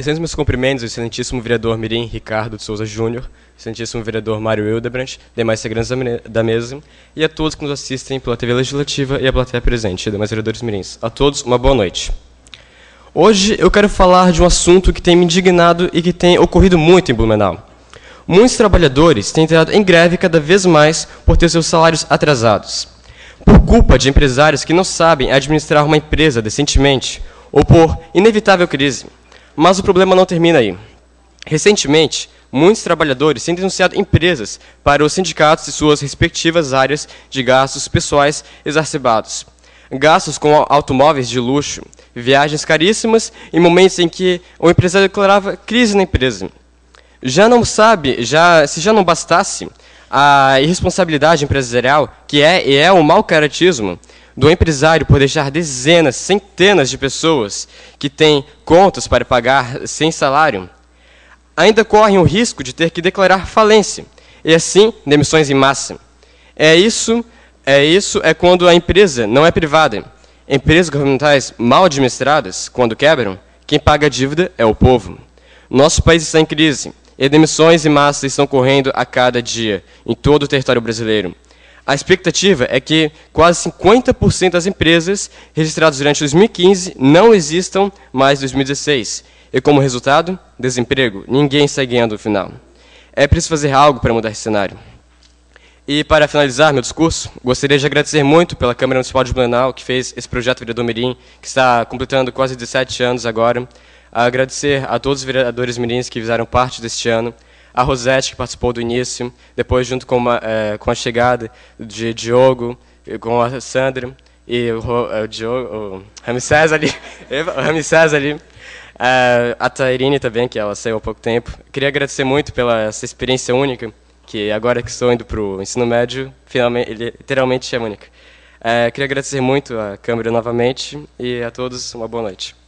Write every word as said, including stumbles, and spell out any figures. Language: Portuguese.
Excelentes meus cumprimentos ao excelentíssimo vereador Mirim Ricardo de Souza Júnior, excelentíssimo vereador Mário Hildebrand, demais integrantes da mesa, e a todos que nos assistem pela T V Legislativa e a plateia presente, demais vereadores mirins. A todos, uma boa noite. Hoje eu quero falar de um assunto que tem me indignado e que tem ocorrido muito em Blumenau. Muitos trabalhadores têm entrado em greve cada vez mais por ter seus salários atrasados, por culpa de empresários que não sabem administrar uma empresa decentemente ou por inevitável crise. Mas o problema não termina aí. Recentemente, muitos trabalhadores têm denunciado empresas para os sindicatos de suas respectivas áreas de gastos pessoais exacerbados. Gastos com automóveis de luxo, viagens caríssimas em momentos em que o empresário declarava crise na empresa. Já não sabe, já, se já não bastasse a irresponsabilidade empresarial, que é e é o mau caratismo do empresário por deixar dezenas, centenas de pessoas que têm contas para pagar sem salário, ainda correm o risco de ter que declarar falência, e assim, demissões em massa. É isso, é isso é quando a empresa não é privada. Empresas governamentais mal administradas, quando quebram, quem paga a dívida é o povo. Nosso país está em crise, e demissões em massa estão correndo a cada dia, em todo o território brasileiro. A expectativa é que quase cinquenta por cento das empresas registradas durante dois mil e quinze não existam mais em dois mil e dezesseis. E como resultado, desemprego. Ninguém sai ganhando no final. É preciso fazer algo para mudar esse cenário. E para finalizar meu discurso, gostaria de agradecer muito pela Câmara Municipal de Blumenau, que fez esse projeto Vereador Mirim, que está completando quase dezessete anos agora. Agradecer a todos os vereadores mirins que fizeram parte deste ano, a Rosete, que participou do início, depois junto com, uma, é, com a chegada de Diogo, com a Sandra, e o, o, Diogo, o Ramsés ali, o Ramsés ali, é, a Tairine também, que ela saiu há pouco tempo. Queria agradecer muito pela essa experiência única, que agora que estou indo para o ensino médio, finalmente, literalmente é única. É, queria agradecer muito à Câmara novamente, e a todos uma boa noite.